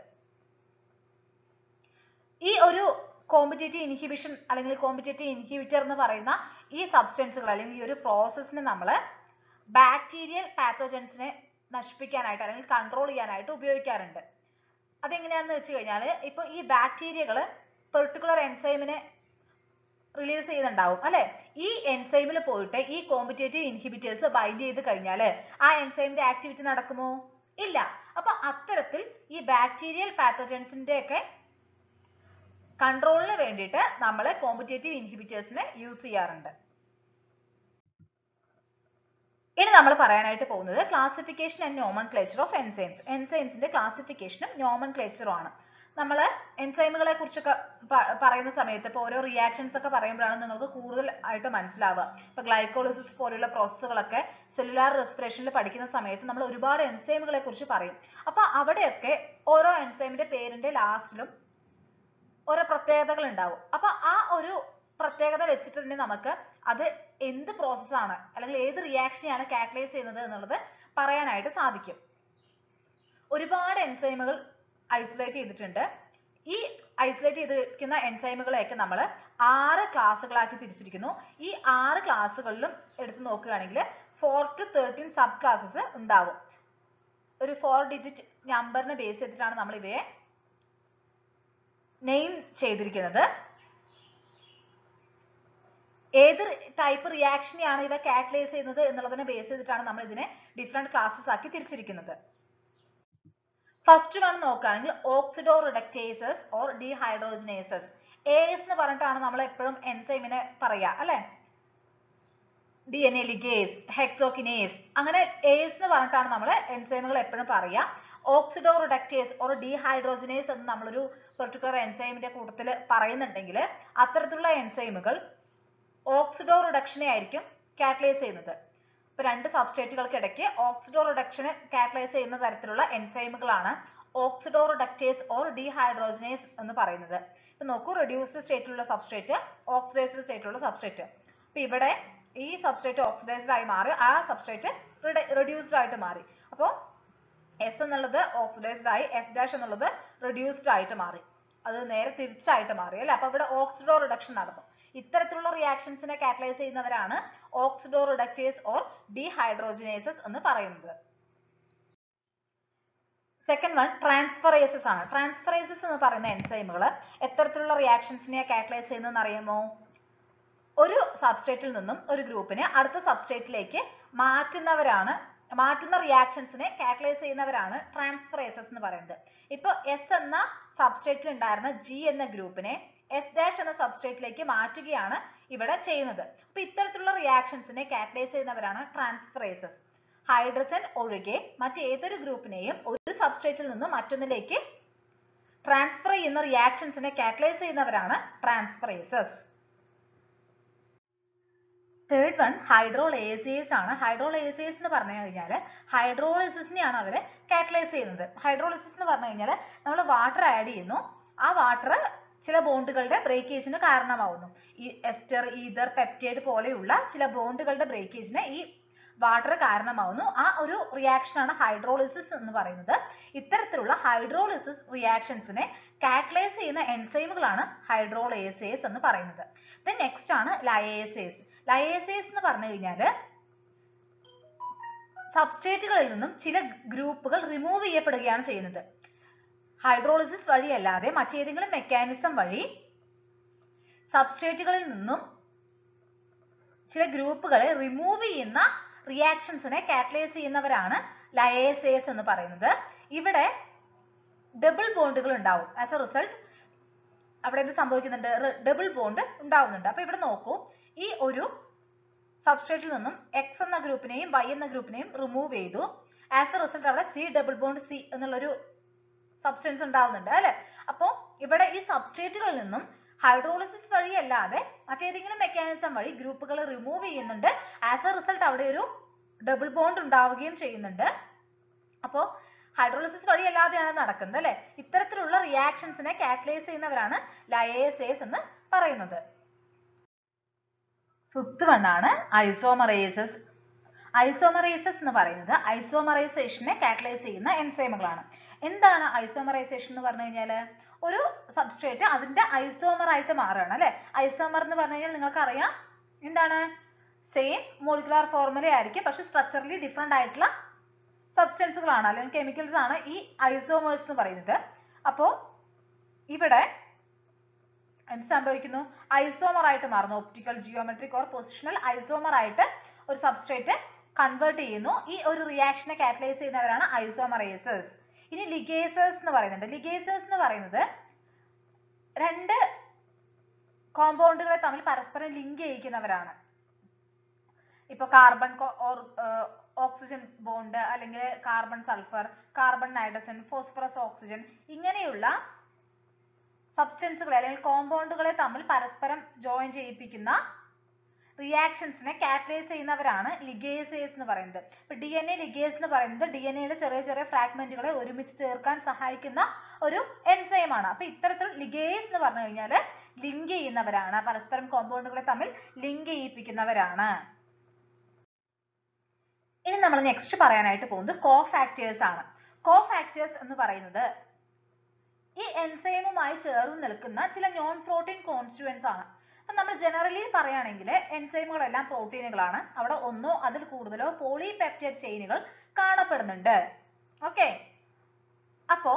ഈ ഒരു കോമ്പറ്റേറ്റീവ് ഇൻഹിബിഷൻ അല്ലെങ്കിൽ കോമ്പറ്റേറ്റീവ് ഇൻഹിബിറ്റർ എന്ന് പറയുന്ന ഈ സബ്സ്റ്റൻസുകൾ അല്ലെങ്കിൽ ഈ ഒരു പ്രോസസ്സിനെ നമ്മൾ ബാക്ടീരിയൽ പാത്തോജൻസിനെ നശിപ്പിക്കാനായിട്ട് അല്ലെങ്കിൽ കൺട്രോൾ ചെയ്യാനായിട്ട് ഉപയോഗിക്കാറുണ്ട്. അതെങ്ങനെയാണെന്ന് വെച്ച് കഴിഞ്ഞാൽ ഇപ്പൊ ഈ ബാക്ടീരിയകൾ പെർട്ടിക്കുലർ എൻസൈമിനെ റിലീസ് ചെയ്യുന്നുണ്ടാവും അല്ലെ? ഈ എൻസൈമിൽ പോയിട്ട് ഈ കോമ്പറ്റേറ്റീവ് ഇൻഹിബിറ്റേഴ്സ് ബൈൻഡ് ചെയ്ത് കഴിഞ്ഞാൽ ആ എൻസൈമിന്റെ ആക്ടിവിറ്റി നടക്കുമോ? ഇല്ല. അപ്പൊ അത്തരത്തിൽ ഈ ബാക്ടീരിയൽ പാത്തോജൻസിന്റെ ഒക്കെ കൺട്രോളിന് വേണ്ടിയിട്ട് നമ്മൾ കോമ്പറ്റേറ്റീവ് ഇൻഹിബിറ്റേഴ്സിനെ യൂസ് ചെയ്യാറുണ്ട്. ഇനി നമ്മൾ പറയാനായിട്ട് പോകുന്നത് classification and nomenclature of enzymes. എൻസൈംസിന്റെ ക്ലാസിഫിക്കേഷനും നോമൻക്ലേച്ചറും ആണ്. നമ്മൾ എൻസൈമുകളെ കുറിച്ചൊക്കെ പറയുന്ന സമയത്ത് ഇപ്പോൾ ഓരോ റിയാക്ഷൻസ് ഒക്കെ പറയുമ്പോഴാണ് നിങ്ങൾക്ക് കൂടുതൽ ആയിട്ട് മനസ്സിലാവുക. ഇപ്പൊ ഗ്ലൈക്കോളിസിസ് പോലുള്ള പ്രോസസ്സുകളൊക്കെ സെല്ലുലാർ റെസ്പിറേഷനിൽ പഠിക്കുന്ന സമയത്ത് നമ്മൾ ഒരുപാട് എൻസൈമുകളെ കുറിച്ച് പറയും. അപ്പൊ അവിടെയൊക്കെ ഓരോ എൻസൈമിന്റെ പേരിന്റെ ലാസ്റ്റിലും ഓരോ പ്രത്യേകതകൾ ഉണ്ടാവും. അപ്പൊ ആ ഒരു പ്രത്യേകത വെച്ചിട്ട് തന്നെ നമുക്ക് അത് എന്ത് പ്രോസസ്സാണ് അല്ലെങ്കിൽ ഏത് റിയാക്ഷനെയാണ് കാറ്റലൈസ് ചെയ്യുന്നത് എന്നുള്ളത് പറയാനായിട്ട് സാധിക്കും. ഒരുപാട് എൻസൈമുകൾ ഐസൊലേറ്റ് ചെയ്തിട്ടുണ്ട്. ഈ ഐസൊലേറ്റ് ചെയ്തിരിക്കുന്ന എൻസൈമുകളെയൊക്കെ നമ്മൾ 6 ക്ലാസ്സുകളാക്കി തിരിച്ചിരിക്കുന്നു. ഈ 6 ക്ലാസ്സുകളിലും എടുത്തു നോക്കുകയാണെങ്കിൽ 4 to 13 സബ് ക്ലാസ്സസ് ഉണ്ടാവും. ഒരു 4 ഡിജിറ്റ് നമ്പറിനെ ബേസ് ചെയ്തിട്ടാണ് നമ്മൾ ഇവയെ നെയിം ചെയ്തിരിക്കുന്നത്. ഏത് ടൈപ്പ് റിയാക്ഷനെയാണ് ഇവ കാറ്റലൈസ് ചെയ്യുന്നത് എന്നുള്ളതിനെ ബേസ് ചെയ്തിട്ടാണ് നമ്മൾ ഇതിനെ ഡിഫറെന്റ് ക്ലാസ്സസ് ആക്കി തിരിച്ചിരിക്കുന്നത്. ഫസ്റ്റ് വൺ നോക്കുകയാണെങ്കിൽ oxido reductases or dehydrogenases. AS എന്ന് പറഞ്ഞിട്ടാണ് നമ്മൾ എപ്പോഴും എൻസൈമിനെ പറയാ അല്ലെ? DNA ലിഗേസ്, ഹെക്സോകിനേസ്, അങ്ങനെ AS എന്ന് പറഞ്ഞിട്ടാണ് നമ്മൾ എൻസൈമുകൾ എപ്പോഴും പറയാ. ഓക്സിഡോ റിഡക്റ്റേസ് ഓർ ഡീഹൈഡ്രോജനേസ് എന്ന് നമ്മളൊരു പെർട്ടിക്കുലർ എൻസൈമിന്റെ കൂട്ടത്തിൽ പറയുന്നുണ്ടെങ്കിൽ അത്തരത്തിലുള്ള എൻസൈമുകൾ ഓക്സിഡോ റിഡക്ഷനെ ആയിരിക്കും കാറ്റലൈസ് ചെയ്യുന്നത്. ഇപ്പൊ രണ്ട് സബ്സ്ട്രേറ്റുകൾക്കിടയ്ക്ക് ഓക്സിഡോ റിഡക്ഷനെ കാറ്റലൈസ് ചെയ്യുന്ന തരത്തിലുള്ള എൻസൈമുകളാണ് ഓക്സിഡോ റിഡക്റ്റേസ് ഓർ ഡീഹൈഡ്രോജനേസ് എന്ന് പറയുന്നത്. ഇപ്പൊ നോക്കൂ, റെഡ്യൂസ്ഡ് സ്റ്റേറ്റിലുള്ള സബ്സ്ട്രേറ്റ്, ഓക്സിഡൈസ്ഡ് സ്റ്റേറ്റിലുള്ള സബ്സ്ട്രേറ്റ്. അപ്പൊ ഇവിടെ ഈ സബ്സ്ട്രേറ്റ് ഓക്സിഡൈസ്ഡ് ആയി മാറി, ആ സബ്സ്ട്രേറ്റ് റെഡ്യൂസ്ഡ് ആയിട്ട് മാറി. അപ്പോൾ S എന്നുള്ളത് ഓക്സിഡൈസ്ഡ് ആയി, S' എന്നുള്ളത് റെഡ്യൂസ്ഡ് ആയിട്ട് മാറി. അത് നേരെ തിരിച്ചായിട്ട് മാറി അല്ലെ? അപ്പൊ ഇവിടെ ഓക്സിഡോ റിഡക്ഷൻ നടന്നു. ഇത്തരത്തിലുള്ള റിയാക്ഷൻസിനെ കാറ്റലൈസ് ചെയ്യുന്നവരാണ് ഓക്സിഡോ റിഡക്റ്റേഴ്സ് ഓർ ഡീഹൈഡ്രോജനേസസ് എന്ന് പറയുന്നത്. സെക്കൻഡ് വൺ ട്രാൻസ്ഫറേസസ് ആണ്. ട്രാൻസ്ഫറേസസ് എന്ന് പറയുന്ന എൻസൈമുകൾ എത്തരത്തിലുള്ള റിയാക്ഷൻസിനെ കാറ്റലൈസ് ചെയ്യുന്നതെന്ന് അറിയാമോ? ഒരു സബ്സ്ട്രേറ്റിൽ നിന്നും ഒരു ഗ്രൂപ്പിനെ അടുത്ത സബ്സ്ട്രേറ്റിലേക്ക് മാറ്റുന്ന റിയാക്ഷൻസിനെ കാറ്റലൈസ് ചെയ്യുന്നവരാണ് ട്രാൻസ്ഫറേസസ് എന്ന് പറയുന്നത്. ഇപ്പൊ എസ് എന്ന സബ്സ്ട്രേറ്റിൽ ഉണ്ടായിരുന്ന ജി എന്ന ഗ്രൂപ്പിനെ എസ് ഡാഷ് എന്ന സബ്സ്ട്രേറ്റിലേക്ക് മാറ്റുകയാണ് ഇവിടെ ചെയ്യുന്നത്. അപ്പൊ ഇത്തരത്തിലുള്ള റിയാക്ഷൻസിനെ കാറ്റലൈസ് ചെയ്യുന്നവരാണ് ട്രാൻസ്ഫറേസസ്. ഹൈഡ്രജൻ ഒഴികെ മറ്റേതൊരു ഗ്രൂപ്പിനെയും ഒരു സബ്സ്ട്രേറ്റിൽ നിന്നും മറ്റൊന്നിലേക്ക് ട്രാൻസ്ഫർ ചെയ്യുന്ന റിയാക്ഷൻസിനെ കാറ്റലൈസ് ചെയ്യുന്നവരാണ് ട്രാൻസ്ഫറേസസ്. തേർഡ് വൺ ഹൈഡ്രോളേസേസ് ആണ്. ഹൈഡ്രോളേസേസ് എന്ന് പറഞ്ഞു കഴിഞ്ഞാൽ ഹൈഡ്രോളിസിസിനെയാണ് അവര് കാറ്റലൈസ് ചെയ്യുന്നത്. ഹൈഡ്രോളിസിസ് എന്ന് പറഞ്ഞു കഴിഞ്ഞാൽ നമ്മൾ വാട്ടർ ആഡ് ചെയ്യുന്നു, ആ വാട്ടർ ചില ബോണ്ടുകളുടെ ബ്രേക്കേജിന് കാരണമാവുന്നു. ഈ എസ്റ്റർ, ഈതർ, പെപ്റ്റൈഡ് പോലെയുള്ള ചില ബോണ്ടുകളുടെ ബ്രേക്കേജിന് ഈ വാട്ടർ കാരണമാവുന്നു. ആ ഒരു റിയാക്ഷൻ ആണ് ഹൈഡ്രോളിസിസ് എന്ന് പറയുന്നത്. ഇത്തരത്തിലുള്ള ഹൈഡ്രോളിസിസ് റിയാക്ഷൻസിനെ കാറ്റലൈസ് ചെയ്യുന്ന എൻസൈമുകളാണ് ഹൈഡ്രോളേസേസ് എന്ന് പറയുന്നത്. ദെൻ നെക്സ്റ്റ് ആണ് ലയേസേസ്. ലയേസേസ് എന്ന് പറഞ്ഞു കഴിഞ്ഞാൽ സബ്സ്ട്രേറ്റുകളിൽ നിന്നും ചില ഗ്രൂപ്പുകൾ റിമൂവ് ചെയ്യപ്പെടുകയാണ് ചെയ്യുന്നത്. ഹൈഡ്രോളിസിസ് വഴിയല്ലാതെ മറ്റേതെങ്കിലും മെക്കാനിസം വഴി സബ്സ്ട്രേറ്റുകളിൽ നിന്നും ചില ഗ്രൂപ്പുകളെ റിമൂവ് ചെയ്യുന്ന റിയാക്ഷൻസിനെ കാറ്റലൈസ് ചെയ്യുന്നവരാണ് ലയേസേസ് എന്ന് പറയുന്നത്. ഇവിടെ ഡബിൾ ബോണ്ടുകൾ ഉണ്ടാവും. ആസ് എ റിസൾട്ട് അവിടെ എന്ത് സംഭവിക്കുന്നുണ്ട്? ഡബിൾ ബോണ്ട് ഉണ്ടാവുന്നുണ്ട്. അപ്പൊ ഇവിടെ നോക്കൂ, ഈ ഒരു സബ്സ്ട്രേറ്റിൽ നിന്നും എക്സ് എന്ന ഗ്രൂപ്പിനെയും വൈ എന്ന ഗ്രൂപ്പിനെയും റിമൂവ് ചെയ്തു. ആസ് എ റിസൾട്ട് അവിടെ സി ഡബിൾ ബോണ്ട് സി എന്നുള്ളൊരു സബ്സ്റ്റൻസ് ഉണ്ടാവുന്നുണ്ട് അല്ലെ. അപ്പോ ഇവിടെ ഈ സബ്സ്ട്രേറ്റുകളിൽ നിന്നും ഹൈഡ്രോളിസിസ് വഴിയല്ലാതെ മറ്റേതെങ്കിലും മെക്കാനിസം വഴി ഗ്രൂപ്പുകൾ റിമൂവ് ചെയ്യുന്നുണ്ട്. ആസ് എ റിസൾട്ട് അവിടെ ഒരു ഡബിൾ ബോണ്ട് ഉണ്ടാവുകയും ചെയ്യുന്നുണ്ട്. അപ്പോ ഹൈഡ്രോളിസിസ് വഴിയല്ലാതെയാണ് നടക്കുന്നത് അല്ലെ. ഇത്തരത്തിലുള്ള റിയാക്ഷൻസിനെ കാറ്റലൈസ് ചെയ്യുന്നവരാണ് ലയേസേസ് എന്ന് പറയുന്നത്. ഫിഫ്ത് വൺ ആണ് ഐസോമറേസസ്. ഐസോമറേസസ് എന്ന് പറയുന്നത് ഐസോമറൈസേഷനെ കാറ്റലൈസ് ചെയ്യുന്ന എൻസൈമുകളാണ്. എന്താണ് ഐസോമറൈസേഷൻ എന്ന് പറഞ്ഞു കഴിഞ്ഞാല്? ഒരു സബ്സ്ട്രേറ്റ് അതിന്റെ ഐസോമർ ആയിട്ട് മാറുകയാണ് അല്ലെ. ഐസോമർ എന്ന് പറഞ്ഞു കഴിഞ്ഞാൽ നിങ്ങൾക്ക് അറിയാം എന്താണ്? സെയിം മോളിക്കുലാർ ഫോർമുല ആയിരിക്കും, പക്ഷെ സ്ട്രക്ചറലി ഡിഫറെന്റ് ആയിട്ടുള്ള സബ്സ്റ്റൻസുകളാണ് അല്ലെങ്കിൽ കെമിക്കൽസ് ആണ് ഈ ഐസോമേഴ്സ് എന്ന് പറയുന്നത്. അപ്പോ ഇവിടെ എന്ത് സംഭവിക്കുന്നു? ഐസോമർ ആയിട്ട് മാറുന്നു. Optical, geometric or positional isomer ആയിട്ട് ഒരു സബ്സ്ട്രേറ്റ് കൺവേർട്ട് ചെയ്യുന്നു. ഈ ഒരു റിയാക്ഷനെ കാറ്റലൈസ് ചെയ്യുന്നവരാണ് ഐസോമറേസസ്. ഇനി ലിഗേസേഴ്സ് എന്ന് പറയുന്നുണ്ട്. ലിഗേസേഴ്സ് എന്ന് പറയുന്നത് രണ്ട് കോമ്പൗണ്ടുകളെ തമ്മിൽ പരസ്പരം ലിങ്ക് ചെയ്യിക്കുന്നവരാണ്. ഇപ്പൊ കാർബൺ ഓക്സിജൻ ബോണ്ട്, അല്ലെങ്കിൽ carbon sulphur, carbon nitrogen, phosphorus oxygen, ഇങ്ങനെയുള്ള സബ്സ്റ്റൻസുകളെ അല്ലെങ്കിൽ കോമ്പൗണ്ടുകളെ തമ്മിൽ പരസ്പരം ജോയിൻ ചെയ്യിപ്പിക്കുന്ന റിയാക്ഷൻസിനെ കാറ്റലൈസ് ചെയ്യുന്നവരാണ് ലിഗേസേസ് എന്ന് പറയുന്നത്. ഇപ്പൊ DNA ലിഗേസ് എന്ന് പറയുന്നത് DNAയുടെ ചെറിയ ചെറിയ ഫ്രാഗ്മെന്റുകളെ ഒരുമിച്ച് ചേർക്കാൻ സഹായിക്കുന്ന ഒരു എൻസൈം ആണ്. അപ്പൊ ഇത്തരത്തിൽ ലിഗേസ് എന്ന് പറഞ്ഞു കഴിഞ്ഞാൽ ലിങ്ക് ചെയ്യുന്നവരാണ്, പരസ്പരം കോമ്പൗണ്ടുകളെ തമ്മിൽ ലിങ്ക് ചെയ്യിപ്പിക്കുന്നവരാണ്. ഇനി നമ്മൾ നെക്സ്റ്റ് പറയാനായിട്ട് പോകുന്നത് കോഫാക്ടേഴ്സ് ആണ്. കോഫാക്ടേഴ്സ് എന്ന് പറയുന്നത് ഈ എൻസൈമുമായി ചേർന്ന് നിൽക്കുന്ന ചില നോൺ പ്രോട്ടീൻ കോൺസ്റ്റിറ്റ്യൂവൻസ് ആണ്. നമ്മൾ ജനറലി പറയുകയാണെങ്കിൽ എൻസൈമുകളെല്ലാം പ്രോട്ടീനുകളാണ്. അവിടെ ഒന്നോ അതിൽ കൂടുതലോ പോളിപെപ്റ്റൈഡ് ചെയിനുകൾ കാണപ്പെടുന്നുണ്ട്. ഓക്കെ, അപ്പോ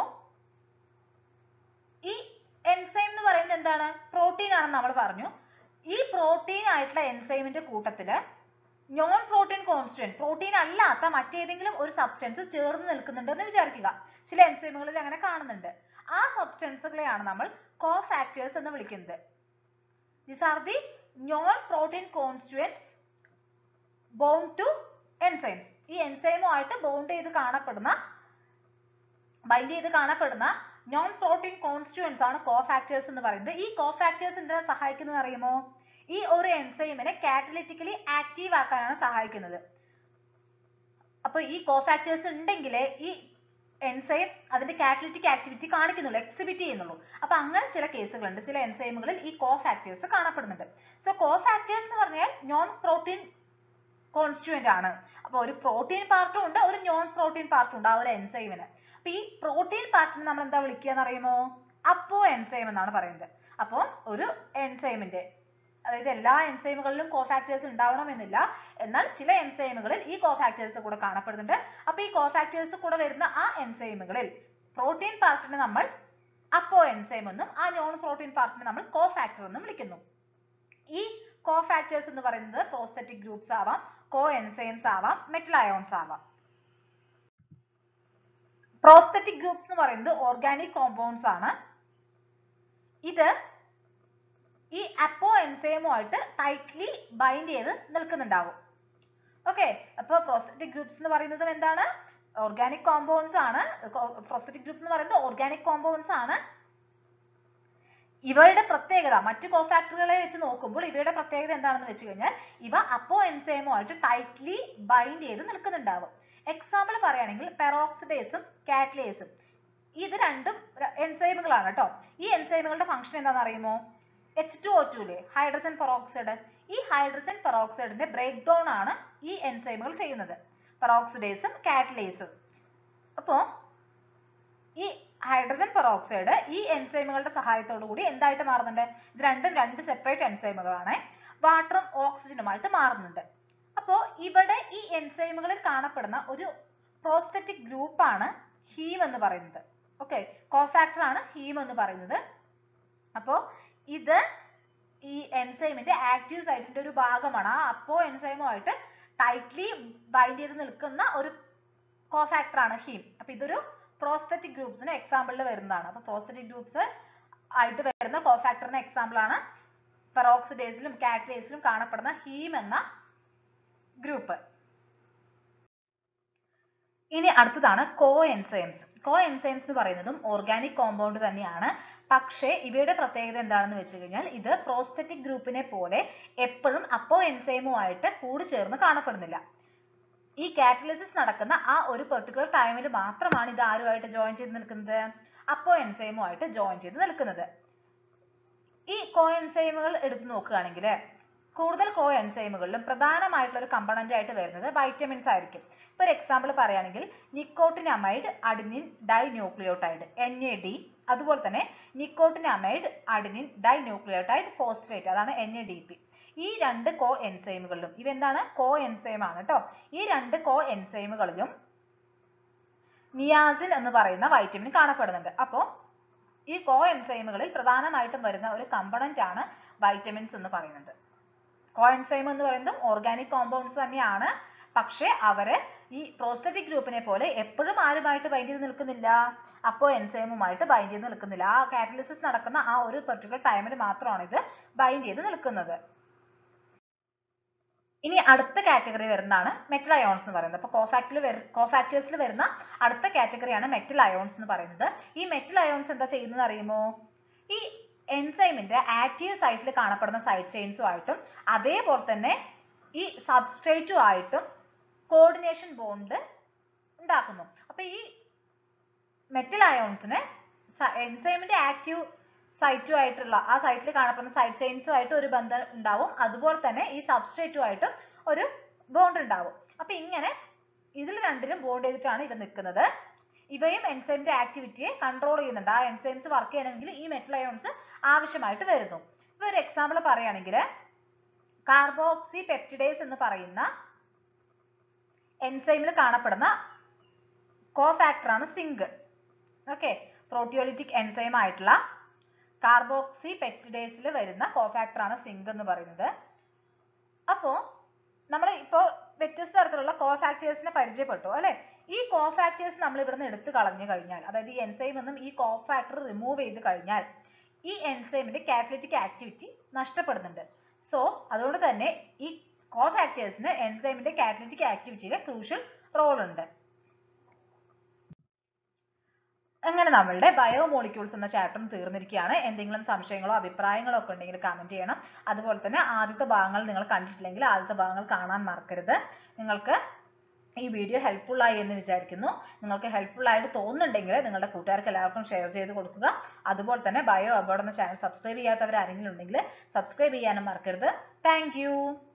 ഈ എൻസൈം എന്ന് പറയുന്നത് എന്താണ്? പ്രോട്ടീൻ ആണെന്ന് നമ്മൾ പറഞ്ഞു. ഈ പ്രോട്ടീൻ ആയിട്ടുള്ള എൻസൈമിന്റെ കൂട്ടത്തില് നോൺ പ്രോട്ടീൻ കോൺസ്റ്റിറ്റ്യൂവന്റ്, പ്രോട്ടീൻ അല്ലാത്ത മറ്റേതെങ്കിലും ഒരു സബ്സ്റ്റൻസ് ചേർന്ന് നിൽക്കുന്നുണ്ടെന്ന് വിചാരിക്കുക. ചില എൻസൈമുകളിൽ അങ്ങനെ കാണുന്നുണ്ട്. ആ സബ്സ്റ്റൻസുകളെയാണ് നമ്മൾ കോഫാക്ടേഴ്സ് എന്ന് വിളിക്കുന്നത്. These are the non-protein constituents bound to enzymes. ഈ എൻസൈമുമായിട്ട് ബോണ്ട് ചെയ്ത് കാണപ്പെടുന്ന, ബൈൻഡ് ചെയ്ത് കാണപ്പെടുന്ന നോൺ പ്രോട്ടീൻ കോൺസ്റ്റിറ്റ്യൂവൻസ് ആണ് കോഫാക്ടേഴ്സ് എന്ന് പറയുന്നത്. ഈ കോഫാക്ടേഴ്സ് എന്തിനാ സഹായിക്കുന്നത് അറിയുമോ? ഈ ഒരു എൻസൈമിനെ കാറ്റലിറ്റിക്കലി ആക്റ്റീവ് ആക്കാനാണ് സഹായിക്കുന്നത്. അപ്പൊ ഈ കോഫാക്ടേഴ്സ് ഉണ്ടെങ്കിലേ ഈ എൻസൈം അതിന്റെ കാറ്റലിറ്റിക് ആക്ടിവിറ്റി കാണിക്കുന്നുള്ളൂ, എക്സിബിറ്റ് ചെയ്യുന്നുള്ളൂ. അപ്പൊ അങ്ങനെ ചില കേസുകളുണ്ട്, ചില എൻസൈമുകളിൽ ഈ കോഫാക്ടേഴ്സ് കാണപ്പെടുന്നുണ്ട്. സോ കോഫാക്ടേഴ്സ് എന്ന് പറഞ്ഞാൽ നോൺ പ്രോട്ടീൻ കോൺസ്റ്റിറ്റ്യൂവന്റ് ആണ്. അപ്പൊ ഒരു പ്രോട്ടീൻ പാർട്ടും ഉണ്ട്, ഒരു നോൺ പ്രോട്ടീൻ പാർട്ടും ഉണ്ട് ആ ഒരു എൻസൈമിന്. അപ്പൊ ഈ പ്രോട്ടീൻ പാർട്ടിനെ നമ്മൾ എന്താ വിളിക്കുക എന്നറിയുമോ? അപ്പോ എൻസൈം എന്നാണ് പറയുന്നത്. അപ്പോൾ ഒരു എൻസൈമിന്റെ അതായത് എല്ലാ എൻസൈമുകളിലും കോഫാക്ടേഴ്സ് ഉണ്ടാവണമെന്നില്ല. എന്നാൽ ചില എൻസൈമുകളിൽ ഈ കോഫാക്ടേഴ്സ് കൂടെ കാണപ്പെടുന്നുണ്ട്. അപ്പോൾ ഈ കോഫാക്ടേഴ്സ് കൂടെ വരുന്ന ആ എൻസൈമുകളിൽ പ്രോട്ടീൻ പാർട്ടിനെ നമ്മൾ അപ്പോ എൻസൈം എന്നും ആ നോൺ പ്രോട്ടീൻ പാർട്ടിനെ നമ്മൾ കോഫാക്ടർ എന്നും വിളിക്കുന്നു. ഈ കോഫാക്ടേഴ്സ് എന്ന് പറയുന്നത് പ്രോസ്തെറ്റിക് ഗ്രൂപ്പ്സ് ആവാം, കോ എൻസൈംസ് ആവാം, മെറ്റൽ അയോൺസ് ആവാം. പ്രോസ്തെറ്റിക് ഗ്രൂപ്പ്സ് എന്ന് പറയുന്നത് ഓർഗാനിക് കോമ്പൗണ്ട്സ് ആണ്. ഇത് ഈ അപ്പോ എൻസൈമുമായിട്ട് ടൈറ്റ്ലി ബൈൻഡ് ചെയ്ത് നിൽക്കുന്നുണ്ടാവും. ഓക്കെ, അപ്പോൾ പ്രോസ്തെറ്റിക് ഗ്രൂപ്പ്സ് എന്ന് പറയുന്നതും എന്താണ്? ഓർഗാനിക് കോമ്പൗണ്ട്സ് ആണ്. പ്രോസ്തെറ്റിക് ഗ്രൂപ്പ് എന്ന് പറയുന്നത് ഓർഗാനിക് കോമ്പൗണ്ട്സ് ആണ്. ഇവയുടെ പ്രത്യേകത മറ്റു കോഫാക്ടറുകളെ വെച്ച് നോക്കുമ്പോൾ ഇവയുടെ പ്രത്യേകത എന്താണെന്ന് വെച്ച് കഴിഞ്ഞാൽ ഇവ അപ്പോ എൻസൈമുമായിട്ട് ടൈറ്റ്ലി ബൈൻഡ് ചെയ്ത് നിൽക്കുന്നുണ്ടാവും. എക്സാമ്പിൾ പറയുകയാണെങ്കിൽ പെറോക്സിഡേസും കാറ്റലേസും ഇത് രണ്ടും എൻസൈമുകളാണ് കേട്ടോ. ഈ എൻസൈമുകളുടെ ഫംഗ്ഷൻ എന്താണെന്ന് അറിയുമോ? H2O2 ലെ ഹൈഡ്രജൻ പെറോക്സൈഡ്, ഈ ഹൈഡ്രജൻ പെറോക്സൈഡിന്റെ ബ്രേക്ക് ഡൗൺ ആണ് ഈ എൻസൈമുകൾ ചെയ്യുന്നത്, പെറോക്സിഡേസും കാറ്റലേസും. അപ്പോൾ ഈ ഹൈഡ്രജൻ പെറോക്സൈഡ് ഈ എൻസൈമുകളുടെ സഹായത്തോടു കൂടി എന്തായിട്ട് മാറുന്നുണ്ട്? ഇത് രണ്ടും രണ്ട് സെപ്പറേറ്റ് എൻസൈമുകളാണ്, വാട്ടറും ഓക്സിജനുമായിട്ട് മാറുന്നുണ്ട്. അപ്പോൾ ഇവിടെ ഈ എൻസൈമുകളിൽ കാണപ്പെടുന്ന ഒരു പ്രോസ്തെറ്റിക് ഗ്രൂപ്പാണ് ഹീം എന്ന് പറയുന്നത്. ഓക്കെ, കോഫാക്ടർ ആണ് ഹീം എന്ന് പറയുന്നത്. അപ്പോൾ ഇത് ഈ എൻസൈമിന്റെ ആക്റ്റീവ് സൈറ്റിന്റെ ഒരു ഭാഗമാണ്. ആ അപ്പോ എൻസൈമുമായിട്ട് ടൈറ്റ്ലി ബൈൻഡ് ചെയ്ത് നിൽക്കുന്ന ഒരു കോഫാക്ടർ ആണ് ഹീം. അപ്പൊ ഇതൊരു പ്രോസ്തെറ്റിക് ഗ്രൂപ്പ്സിന് എക്സാമ്പിളിൽ വരുന്നതാണ്. അപ്പൊ പ്രോസ്തെറ്റിക് ഗ്രൂപ്പ്സ് ആയിട്ട് വരുന്ന കോഫാക്ടറിന് എക്സാമ്പിൾ ആണ് പെറോക്സിഡേസിലും കാറ്റലേസിലും കാണപ്പെടുന്ന ഹീം എന്ന ഗ്രൂപ്പ്. ഇനി അടുത്തതാണ് കോ എൻസൈംസ്. കോ എൻസൈംസ് എന്ന് പറയുന്നതും ഓർഗാനിക് കോമ്പൗണ്ട് തന്നെയാണ്. പക്ഷേ ഇവയുടെ പ്രത്യേകത എന്താണെന്ന് വെച്ച് കഴിഞ്ഞാൽ ഇത് പ്രോസ്തെറ്റിക് ഗ്രൂപ്പിനെ പോലെ എപ്പോഴും അപ്പോ എൻസൈമുമായിട്ട് കൂടിച്ചേർന്ന് കാണപ്പെടുന്നില്ല. ഈ കാറ്റലിസിസ് നടക്കുന്ന ആ ഒരു പെർട്ടിക്കുലർ ടൈമിൽ മാത്രമാണ് ഇത് ആരുമായിട്ട് ജോയിൻ ചെയ്ത് നിൽക്കുന്നത്? അപ്പോ എൻസൈമുമായിട്ട് ജോയിൻ ചെയ്ത് നിൽക്കുന്നത്. ഈ കോ എൻസൈമുകൾ എടുത്തു നോക്കുകയാണെങ്കിൽ കൂടുതൽ കോ എൻസൈമുകളിലും പ്രധാനമായിട്ടുള്ള ഒരു കമ്പണന്റ് ആയിട്ട് വരുന്നത് വൈറ്റമിൻസ് ആയിരിക്കും. ഇപ്പോൾ ഒരു എക്സാമ്പിൾ പറയുകയാണെങ്കിൽ നിക്കോട്ടിനമൈഡ് അഡിനിൻ ഡൈന്യൂക്ലിയോടൈഡ് NAD, അതുപോലെ തന്നെ നിക്കോട്ടിനമൈഡ് അഡിനിൻ ഡൈന്യൂക്ലിയോടൈഡ് ഫോസ്ഫേറ്റ്, അതാണ് NADP. ഈ രണ്ട് കോ എൻസൈമുകളിലും ഇവെന്താണ്? കോ എൻസൈം ആണ് കേട്ടോ. ഈ രണ്ട് കോ എൻസൈമുകളിലും നിയാസിൻ എന്ന് പറയുന്ന വൈറ്റമിൻ കാണപ്പെടുന്നുണ്ട്. അപ്പോൾ ഈ കോ എൻസൈമുകളിൽ പ്രധാനമായിട്ടും വരുന്ന ഒരു കമ്പണന്റ് ആണ് വൈറ്റമിൻസ് എന്ന് പറയുന്നത്. കോ എൻസൈം എന്ന് പറയുന്നതും ഓർഗാനിക് കോമ്പൗണ്ട്സ് തന്നെയാണ്. പക്ഷേ അവര് ഈ പ്രോസ്തെറ്റിക് ഗ്രൂപ്പിനെ പോലെ എപ്പോഴും ആരുമായിട്ട് ബൈൻഡ് ചെയ്ത് നിൽക്കുന്നില്ല? അപ്പോ എൻസൈമുമായിട്ട് ബൈൻഡ് ചെയ്ത് നിൽക്കുന്നില്ല. ആ കാറ്റലിസിസ് നടക്കുന്ന ആ ഒരു പെർട്ടിക്കുലർ ടൈമിൽ മാത്രമാണ് ഇത് ബൈൻഡ് ചെയ്ത് നിൽക്കുന്നത്. ഇനി അടുത്ത കാറ്റഗറി വരുന്നതാണ് മെറ്റൽ അയോൺസ് എന്ന് പറയുന്നത്. അപ്പോൾ കോഫാക്ടേഴ്സിൽ വരുന്ന അടുത്ത കാറ്റഗറിയാണ് മെറ്റൽ അയോൺസ് എന്ന് പറയുന്നത്. ഈ മെറ്റൽ അയോൺസ് എന്താ ചെയ്യുന്നത് അറിയുമോ? ഈ എൻസൈമിന്റെ ആക്റ്റീവ് സൈറ്റിൽ കാണപ്പെടുന്ന സൈഡ് ചെയിൻസുമായിട്ടും അതേപോലെ തന്നെ ഈ സബ്സ്ട്രേറ്റുമായിട്ടും കോർഡിനേഷൻ ബോണ്ട് ഉണ്ടാക്കുന്നു. അപ്പൊ ഈ മെറ്റൽ അയോൺസിന് എൻസൈമിന്റെ ആക്റ്റീവ് സൈറ്റുമായിട്ടുള്ള ആ സൈറ്റിൽ കാണപ്പെടുന്ന സൈഡ് ചെയിൻസുമായിട്ട് ഒരു ബന്ധം ഉണ്ടാവും. അതുപോലെ തന്നെ ഈ സബ്സ്ട്രേറ്റുമായിട്ടും ഒരു ബോണ്ട് ഉണ്ടാവും. അപ്പൊ ഇങ്ങനെ ഇതിൽ രണ്ടിലും ബോണ്ട് ചെയ്തിട്ടാണ് ഇവ നിൽക്കുന്നത്. ഇവയും എൻസൈമിന്റെ ആക്ടിവിറ്റിയെ കൺട്രോൾ ചെയ്യുന്നുണ്ട്. ആ എൻസൈംസ് വർക്ക് ചെയ്യണമെങ്കിൽ ഈ മെറ്റൽ അയോൺസ് ആവശ്യമായിട്ട് വരുന്നു. ഇപ്പൊ ഒരു എക്സാമ്പിൾ പറയുകയാണെങ്കിൽ കാർബോക്സി പെപ്റ്റിഡേസ് എന്ന് പറയുന്ന എൻസൈമിൽ കാണപ്പെടുന്ന കോഫാക്ടർ ആണ് സിങ്ക്. ഓക്കെ, പ്രോട്ടിയോലിറ്റിക് എൻസൈം ആയിട്ടുള്ള കാർബോക്സി പെപ്റ്റിഡേസിൽ വരുന്ന കോഫാക്ടർ ആണ് സിങ്ക് എന്ന് പറയുന്നത്. അപ്പോൾ നമ്മൾ ഇപ്പോൾ വ്യത്യസ്ത തരത്തിലുള്ള കോഫാക്ടേഴ്സിനെ പരിചയപ്പെട്ടു അല്ലെ. ഈ കോഫാക്ടേഴ്സ് നമ്മൾ ഇവിടുന്ന് എടുത്തു കളഞ്ഞു കഴിഞ്ഞാൽ, അതായത് ഈ എൻസൈം എന്നും ഈ കോഫാക്ടർ റിമൂവ് ചെയ്ത് കഴിഞ്ഞാൽ ഈ എൻസൈമിന്റെ കാറ്റലിറ്റിക് ആക്ടിവിറ്റി നഷ്ടപ്പെടുന്നുണ്ട്. സോ അതുകൊണ്ട് തന്നെ ഈ കോഫാക്ടേഴ്സിന് എൻസൈമിന്റെ കാറ്റലിറ്റിക് ആക്ടിവിറ്റിയിൽ ക്രൂഷ്യൽ റോൾ ഉണ്ട്. അങ്ങനെ നമ്മളുടെ ബയോമോളിക്യൂൾസ് എന്ന ചാപ്റ്റർ തീർന്നിരിക്കുകയാണ്. എന്തെങ്കിലും സംശയങ്ങളോ അഭിപ്രായങ്ങളോ ഒക്കെ ഉണ്ടെങ്കിൽ കമന്റ് ചെയ്യണം. അതുപോലെ തന്നെ ആദ്യത്തെ ഭാഗങ്ങൾ നിങ്ങൾ കണ്ടിട്ടില്ലെങ്കിൽ ആദ്യത്തെ ഭാഗങ്ങൾ കാണാൻ മറക്കരുത്. നിങ്ങൾക്ക് ഈ വീഡിയോ ഹെൽപ്ഫുൾ ആയി എന്ന് വിചാരിക്കുന്നു. നിങ്ങൾക്ക് ഹെൽപ്ഫുൾ ആയിട്ട് തോന്നുന്നുണ്ടെങ്കിൽ നിങ്ങളുടെ കൂട്ടുകാർക്ക് എല്ലാവർക്കും ഷെയർ ചെയ്ത് കൊടുക്കുക. അതുപോലെ തന്നെ ബയോ അബോർഡ് എന്ന ചാനൽ സബ്സ്ക്രൈബ് ചെയ്യാത്തവർ ആരെങ്കിലും ഉണ്ടെങ്കിൽ സബ്സ്ക്രൈബ് ചെയ്യാനും മറക്കരുത്. താങ്ക്